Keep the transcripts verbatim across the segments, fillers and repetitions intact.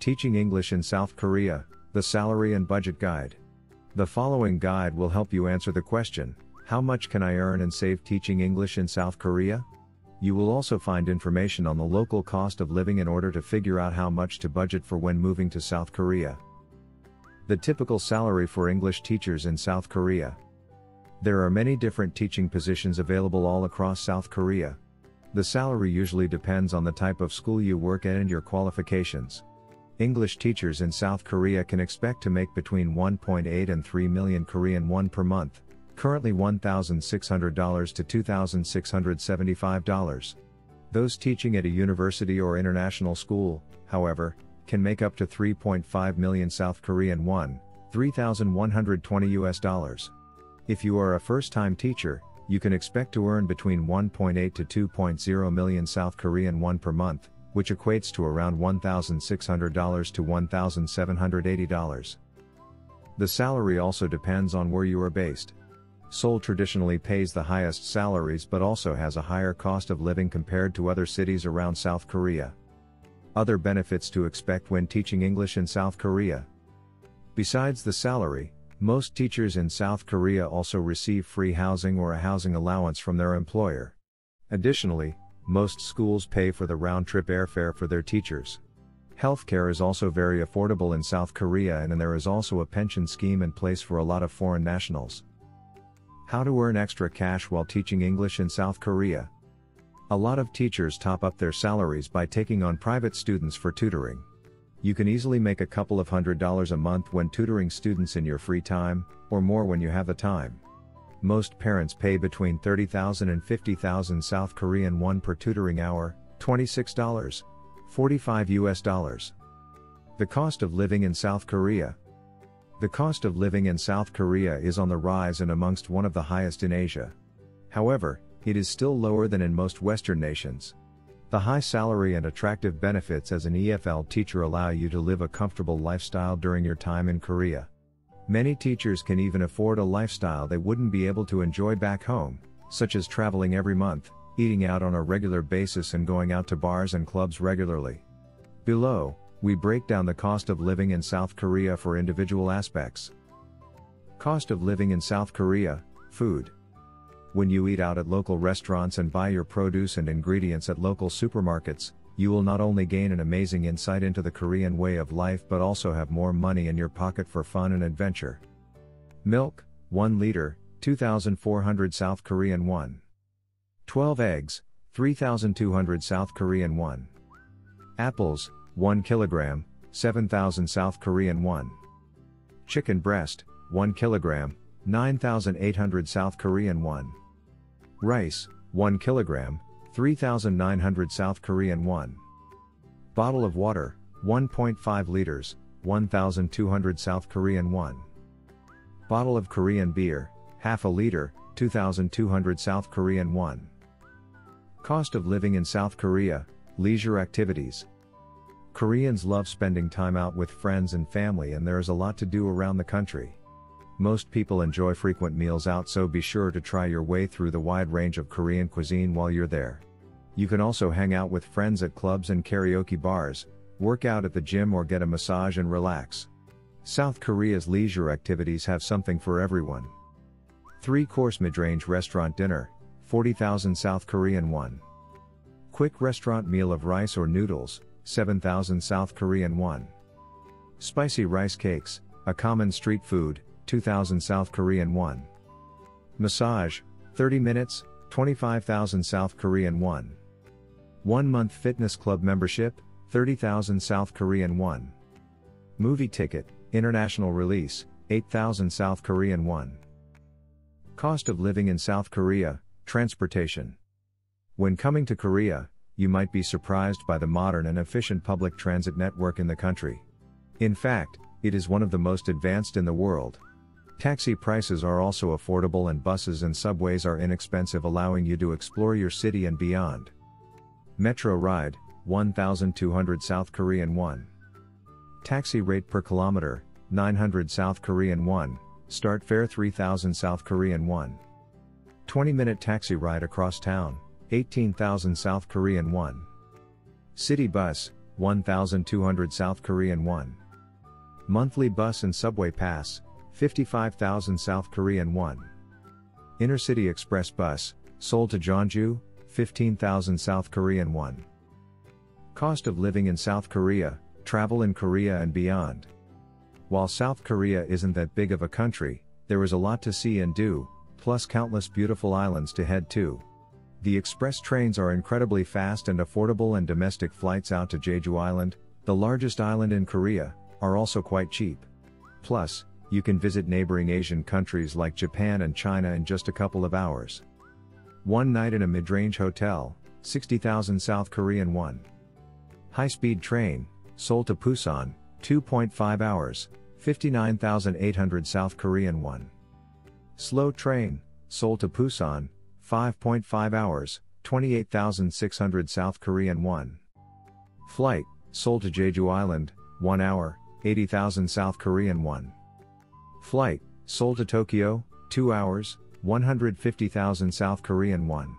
Teaching English in South Korea, the Salary and Budget Guide. The following guide will help you answer the question, how much can I earn and save teaching English in South Korea? You will also find information on the local cost of living in order to figure out how much to budget for when moving to South Korea. The typical salary for English teachers in South Korea. There are many different teaching positions available all across South Korea. The salary usually depends on the type of school you work at and your qualifications. English teachers in South Korea can expect to make between one point eight and three million Korean won per month, currently one thousand six hundred dollars to two thousand six hundred seventy-five dollars. Those teaching at a university or international school, however, can make up to three point five million South Korean won, three thousand one hundred twenty U S dollars. If you are a first-time teacher, you can expect to earn between one point eight to two point zero million South Korean won per month, which equates to around one thousand six hundred dollars to one thousand seven hundred eighty dollars. The salary also depends on where you are based. Seoul traditionally pays the highest salaries but also has a higher cost of living compared to other cities around South Korea. Other benefits to expect when teaching English in South Korea. Besides the salary, most teachers in South Korea also receive free housing or a housing allowance from their employer. Additionally, most schools pay for the round-trip airfare for their teachers. Healthcare is also very affordable in South Korea, and there is also a pension scheme in place for a lot of foreign nationals. How to earn extra cash while teaching English in South Korea. A lot of teachers top up their salaries by taking on private students for tutoring. You can easily make a couple of hundred dollars a month when tutoring students in your free time, or more when you have the time. Most parents pay between thirty thousand and fifty thousand South Korean won per tutoring hour, twenty-six dollars and forty-five U S dollars. The cost of living in South Korea. The cost of living in South Korea is on the rise and amongst one of the highest in Asia. However, it is still lower than in most Western nations. The high salary and attractive benefits as an E F L teacher allow you to live a comfortable lifestyle during your time in Korea. Many teachers can even afford a lifestyle they wouldn't be able to enjoy back home, such as traveling every month, eating out on a regular basis and going out to bars and clubs regularly. Below, we break down the cost of living in South Korea for individual aspects. Cost of living in South Korea, food. When you eat out at local restaurants and buy your produce and ingredients at local supermarkets, you will not only gain an amazing insight into the Korean way of life but also have more money in your pocket for fun and adventure. Milk, one liter, two thousand four hundred South Korean won. twelve eggs, three thousand two hundred South Korean won. Apples, one kilogram, seven thousand South Korean won. Chicken breast, one kilogram, nine thousand eight hundred South Korean won. Rice, one kilogram, three thousand nine hundred South Korean won. Bottle of water, one point five liters, one thousand two hundred South Korean won. Bottle of Korean beer, half a liter, two thousand two hundred South Korean won. Cost of living in South Korea, leisure activities. Koreans love spending time out with friends and family, and there is a lot to do around the country. Most people enjoy frequent meals out, so be sure to try your way through the wide range of Korean cuisine while you're there. You can also hang out with friends at clubs and karaoke bars, work out at the gym or get a massage and relax. South Korea's leisure activities have something for everyone. Three-course mid-range restaurant dinner, forty thousand South Korean won. Quick restaurant meal of rice or noodles, seven thousand South Korean won. Spicy rice cakes, a common street food, two thousand South Korean won. Massage, thirty minutes, twenty-five thousand South Korean won. One month fitness club membership, thirty thousand South Korean won. Movie ticket, international release, eight thousand South Korean won. Cost of living in South Korea, transportation. When coming to Korea, you might be surprised by the modern and efficient public transit network in the country. In fact, it is one of the most advanced in the world. Taxi prices are also affordable and buses and subways are inexpensive, allowing you to explore your city and beyond. Metro ride, one thousand two hundred South Korean won. Taxi rate per kilometer, nine hundred South Korean won, start fare three thousand South Korean won. twenty minute taxi ride across town, eighteen thousand South Korean won. City bus, one thousand two hundred South Korean won. Monthly bus and subway pass, fifty-five thousand South Korean won. Intercity express bus, Seoul to Jeonju, fifteen thousand South Korean won. Cost of living in South Korea, travel in Korea and beyond. While South Korea isn't that big of a country, there is a lot to see and do, plus countless beautiful islands to head to. The express trains are incredibly fast and affordable, and domestic flights out to Jeju Island, the largest island in Korea, are also quite cheap. Plus, you can visit neighboring Asian countries like Japan and China in just a couple of hours. One night in a mid-range hotel, sixty thousand South Korean won. High-speed train, Seoul to Busan, two point five hours, fifty-nine thousand eight hundred South Korean won. Slow train, Seoul to Busan, five point five hours, twenty-eight thousand six hundred South Korean won. Flight, Seoul to Jeju Island, one hour, eighty thousand South Korean won. Flight, Seoul to Tokyo, two hours, one hundred fifty thousand South Korean won.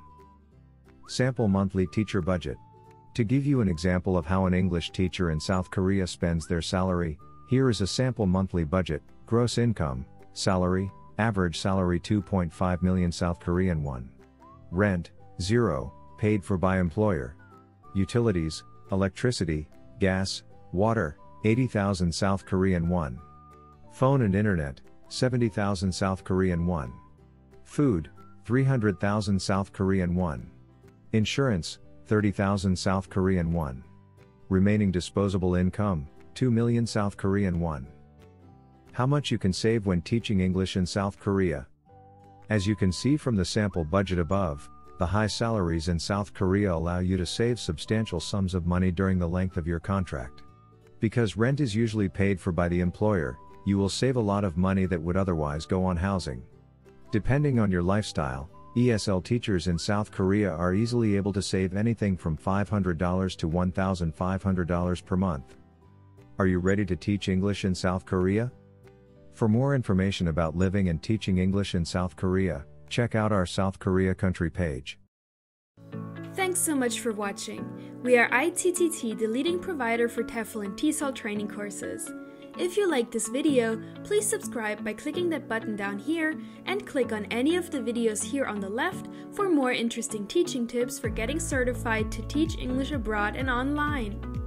Sample monthly teacher budget. To give you an example of how an English teacher in South Korea spends their salary, here is a sample monthly budget. Gross income, salary, average salary two point five million South Korean won. Rent, zero, paid for by employer. Utilities, electricity, gas, water, eighty thousand South Korean won. Phone and internet, seventy thousand South Korean won. Food, three hundred thousand South Korean won. Insurance, thirty thousand South Korean won. Remaining disposable income, two million South Korean won. How much you can save when teaching English in South Korea? As you can see from the sample budget above, the high salaries in South Korea allow you to save substantial sums of money during the length of your contract. Because rent is usually paid for by the employer, you will save a lot of money that would otherwise go on housing. Depending on your lifestyle, E S L teachers in South Korea are easily able to save anything from five hundred dollars to one thousand five hundred dollars per month. Are you ready to teach English in South Korea? For more information about living and teaching English in South Korea, check out our South Korea country page. Thanks so much for watching. We are I T T T, the leading provider for TEFL and T E S O L training courses. If you liked this video, please subscribe by clicking that button down here and click on any of the videos here on the left for more interesting teaching tips for getting certified to teach English abroad and online.